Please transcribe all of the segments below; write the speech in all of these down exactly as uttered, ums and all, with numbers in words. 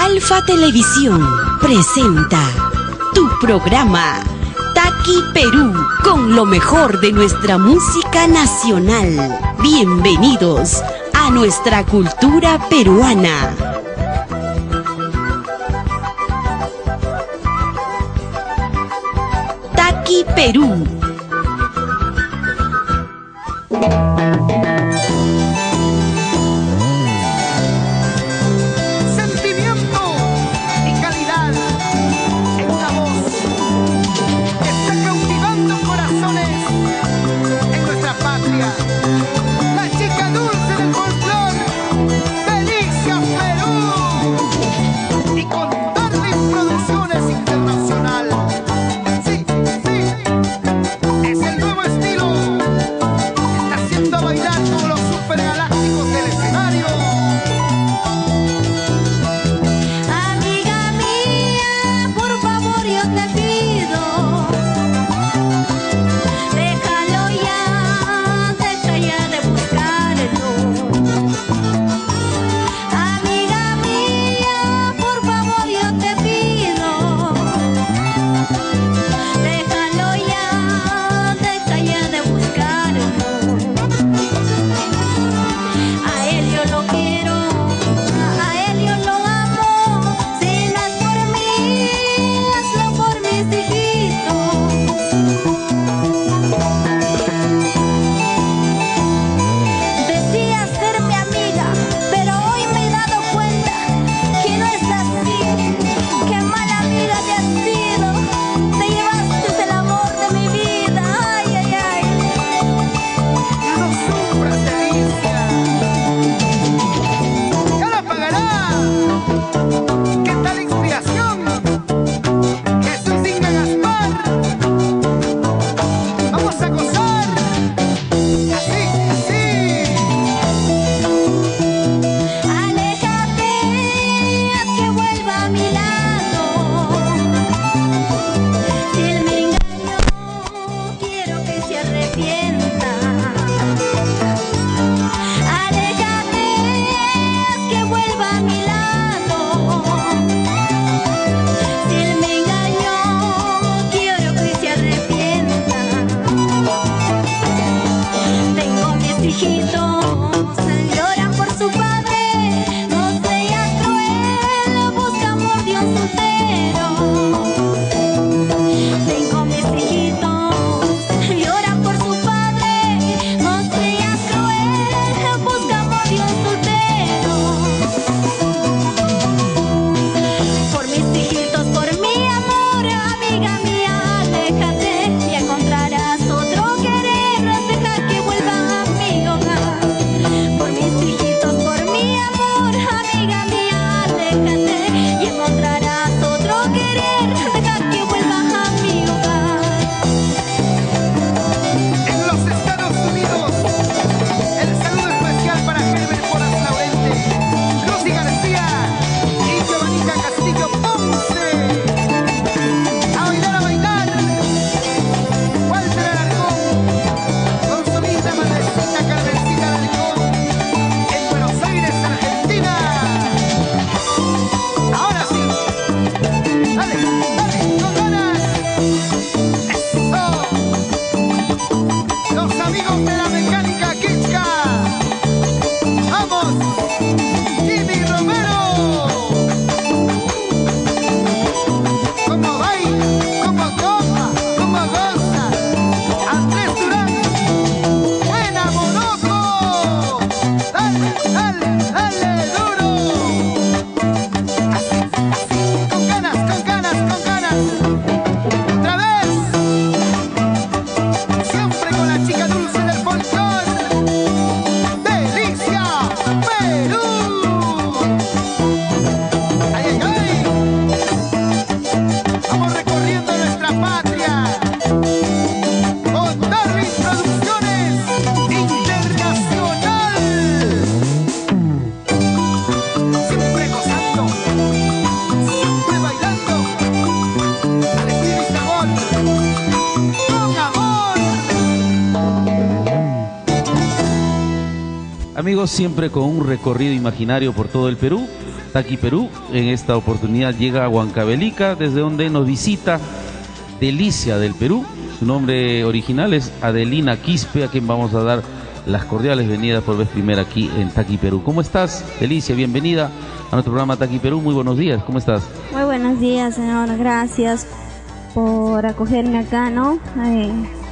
Alfa Televisión presenta tu programa Taqui Perú con lo mejor de nuestra música nacional. Bienvenidos a nuestra cultura peruana. Taqui Perú. Amigos, siempre con un recorrido imaginario por todo el Perú, Taqui Perú. En esta oportunidad llega a Huancavelica, desde donde nos visita Delicia del Perú. Su nombre original es Adelina Quispe, a quien vamos a dar las cordiales venidas por vez primera aquí en Taqui Perú. ¿Cómo estás, Delicia? Bienvenida a nuestro programa Taqui Perú. Muy buenos días, ¿cómo estás? Muy buenos días, señor. Gracias por acogerme acá, ¿no? Ay.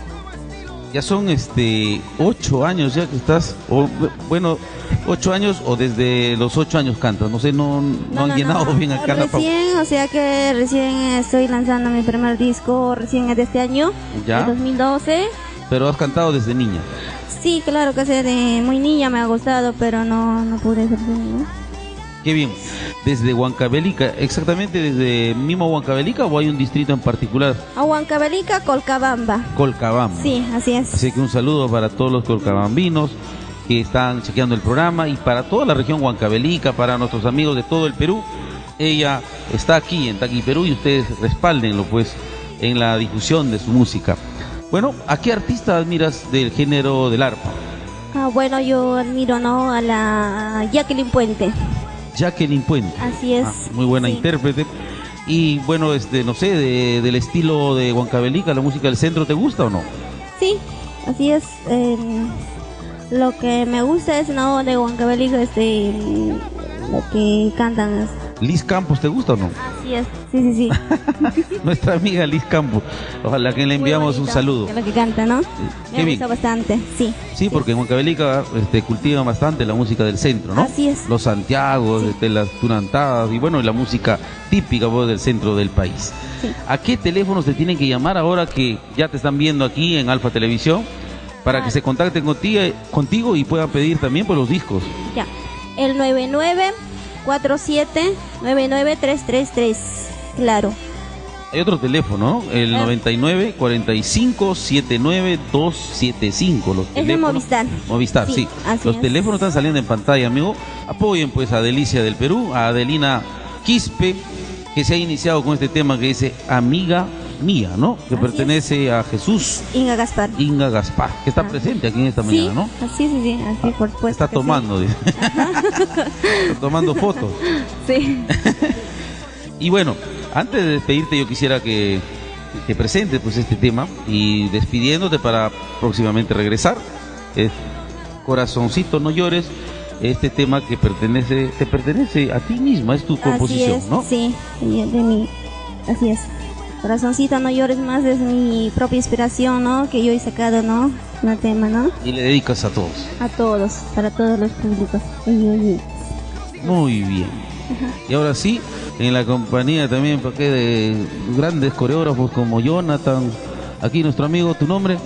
Ya son este ocho años ya que estás, o bueno, ocho años o desde los ocho años cantas, no sé, no, no, no han no, llenado no. bien acá la Recién, o sea que recién estoy lanzando mi primer disco, recién es de este año, ¿ya? De dos mil doce. Pero has cantado desde niña. Sí, claro que desde muy niña me ha gustado, pero no, no pude ser niña. Qué bien. Desde Huancavelica, exactamente desde mismo Huancavelica, o hay un distrito en particular. A Huancavelica, Colcabamba. Colcabamba. Sí, así es. Así que un saludo para todos los colcabambinos que están chequeando el programa y para toda la región Huancavelica, para nuestros amigos de todo el Perú. Ella está aquí en Taqui Perú y ustedes respáldenlo pues en la difusión de su música. Bueno, ¿a qué artista admiras del género del arpa? Ah, bueno, yo admiro, ¿no?, a la Jacqueline Puente. Jacqueline Puente. Así es. Ah, muy buena sí. intérprete. Y bueno, este, no sé, de, del estilo de Huancavelica, la música del centro, ¿te gusta o no? Sí, así es. Eh, lo que me gusta es, no, de Huancavelica, este, lo que cantan. Liz Campos, ¿te gusta o no? Así es, sí, sí, sí. Nuestra amiga Liz Campos, ojalá que le enviamos un saludo. Es lo que canta, ¿no? Sí. Me Qué gusta bien. bastante, sí. Sí, porque en Huancavelica este, cultivan bastante la música del centro, ¿no? Así es. Los Santiagos, sí. este, las tunantadas y bueno, la música típica pues, del centro del país. Sí. ¿A qué teléfonos te tienen que llamar ahora que ya te están viendo aquí en Alfa Televisión para ah. que se contacten contigo, contigo y puedan pedir también por los discos? Ya, el nueve nueve cuatro siete nueve nueve tres tres tres, claro. Hay otro teléfono, ¿no? El eh. noventa y nueve cuarenta y cinco setenta y nueve doscientos setenta y cinco. Los es de Movistar. Movistar, sí. sí. Los es. teléfonos están saliendo en pantalla, amigo. Apoyen pues a Delicia del Perú, a Adelina Quispe, que se ha iniciado con este tema que dice Amiga Mía, ¿no? Que así pertenece es. a Jesús Inga Gaspar. Inga Gaspar, que está ah. presente aquí en esta sí, mañana, ¿no? Sí, sí, sí, así por supuesto. Está tomando, sí. dice. Está tomando fotos. Sí. Y bueno, antes de despedirte yo quisiera que te presentes pues este tema y despidiéndote para próximamente regresar. Es Corazoncito no llores, este tema que pertenece, te pertenece a ti misma, es tu composición, así es, ¿no? Sí, de mí, así es. Corazoncito no llores más es mi propia inspiración, ¿no? Que yo he sacado, ¿no? Un tema, ¿no? Y le dedicas a todos. A todos, para todos los públicos. Muy bien. Ajá. Y ahora sí, en la compañía también porque de grandes coreógrafos como Jonathan, aquí nuestro amigo, ¿tu nombre?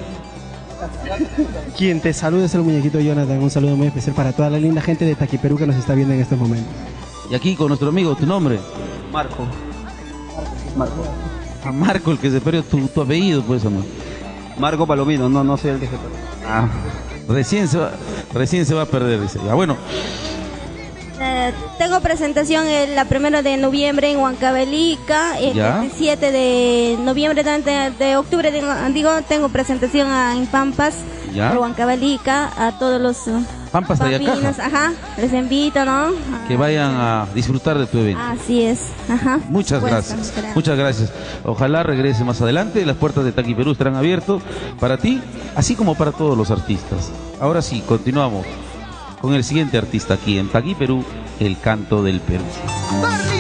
Quien te saluda es el muñequito Jonathan, un saludo muy especial para toda la linda gente de Taqui Perú que nos está viendo en estos momentos. Y aquí con nuestro amigo, ¿tu nombre? Marco. Marco. A Marco, el que se perdió tu, tu apellido, pues, amor. Marco Palomino, no, no soy el que se perdió. Ah, recién se va, recién se va a perder, dice. Ah, bueno. Eh, tengo presentación el la primera de noviembre en Huancavelica, el diecisiete de noviembre, de, de octubre, digo, digo, tengo presentación a, en Pampas, ¿ya? Por Huancavelica, a todos los uh, Pampas Pampinos, ajá, les invito, ¿no? Que vayan a disfrutar de tu evento. Así es, ajá. Muchas pues, gracias, esperamos. muchas gracias. Ojalá regrese más adelante, las puertas de Taqui Perú estarán abiertas para ti, así como para todos los artistas. Ahora sí, continuamos con el siguiente artista aquí en Taqui Perú, el canto del Perú.